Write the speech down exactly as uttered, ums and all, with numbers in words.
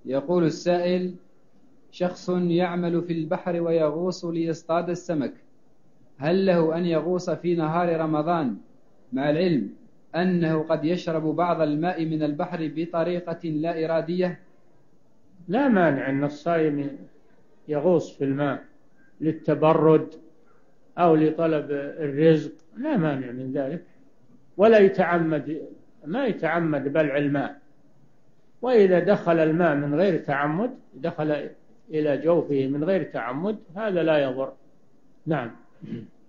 يقول السائل: شخص يعمل في البحر ويغوص ليصطاد السمك، هل له أن يغوص في نهار رمضان، مع العلم أنه قد يشرب بعض الماء من البحر بطريقة لا إرادية؟ لا مانع أن الصائم يغوص في الماء للتبرد أو لطلب الرزق، لا مانع من ذلك، ولا يتعمد، ما يتعمد بلع الماء. وإذا دخل الماء من غير تعمد، دخل إلى جوفه من غير تعمد، هذا لا يضر. نعم.